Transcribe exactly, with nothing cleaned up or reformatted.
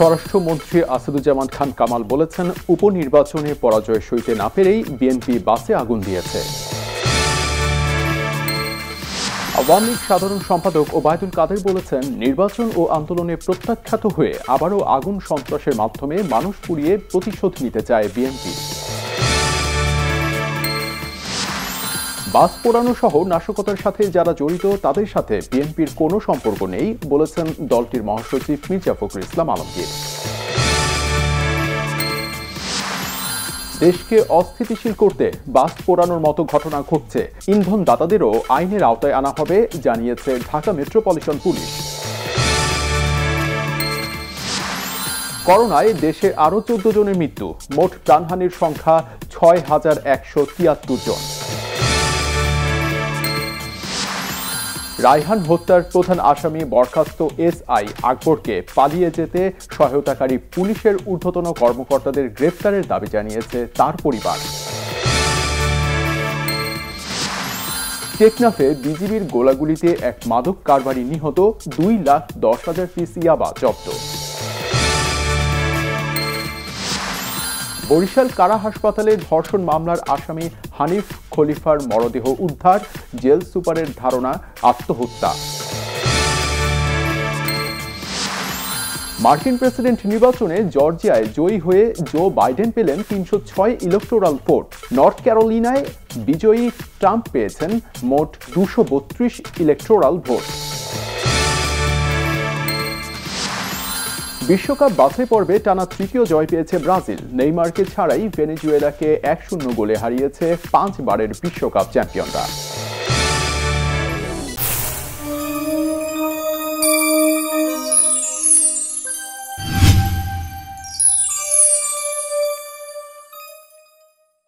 স্বরাষ্ট্রমন্ত্রী আসাদুজ্জামান খান কামাল বলেছেন, উপনির্বাচনে পরাজয় সইতে না পেরেই বিএনপি বাসে আগুন দিয়েছে। আওয়ামী লীগ সাধারণ সম্পাদক ওবায়দুল কাদের বলেছেন, নির্বাচন ও আন্দোলনে প্রত্যাখ্যাত হয়ে আবারও আগুন সন্ত্রাসের মাধ্যমে মানুষ পুড়িয়ে প্রতিশোধ নিতে চায় বিএনপি। বাস পোড়ানো সহ নাশকতার সাথে যারা জড়িত তাদের সাথে বিএনপির কোনো সম্পর্ক নেই বলেছেন দলটির মহাসচিব মির্জা ফখরুল ইসলাম আলমগীর। দেশকে অস্থিতিশীল করতে বাস পোড়ানোর মতো ঘটনা ঘটছে, ইন্ধন দাতাদেরও আইনের আওতায় আনা হবে জানিয়েছে ঢাকা মেট্রোপলিটন পুলিশ। করোনায় দেশে আরও চোদ্দ জনের মৃত্যু, মোট প্রাণহানির সংখ্যা ছয় হাজার একশো তিয়াত্তর জন। রায়হান হত্যার প্রধান আসামি বরখাস্ত এসআই আকবরকে পালিয়ে যেতে সহায়তাকারী পুলিশের ঊর্ধ্বতন কর্মকর্তাদের গ্রেফতারের দাবি জানিয়েছে তার পরিবার। টেকনাফে বিজিবির গোলাগুলিতে এক মাদক কারবারি নিহত, দুই লাখ দশ হাজার পিস ইয়াবা জব্দ। বরিশাল কারা হাসপাতালে ধর্ষণ মামলার আসামি হানিফ খলিফার মরদেহ উদ্ধার, জেল সুপারের ধারণা আত্মহত্যা। মার্কিন প্রেসিডেন্ট নির্বাচনে জর্জিয়ায় জয়ী হয়ে জো বাইডেন পেলেন তিনশো ছয় ইলেকটোরাল ভোট। নর্থ ক্যারোলিনায় বিজয়ী ট্রাম্প পেয়েছেন মোট দুশো বত্রিশ ইলেকটোরাল ভোট। বিশ্বকাপ বাছাই পর্বে টানা তৃতীয় জয় পেয়েছে ব্রাজিল। নেইমারকে ছাড়াই ভেনেজুয়েলাকে এক শূন্য গোলে হারিয়েছে পাঁচবারের বিশ্বকাপ চ্যাম্পিয়নরা।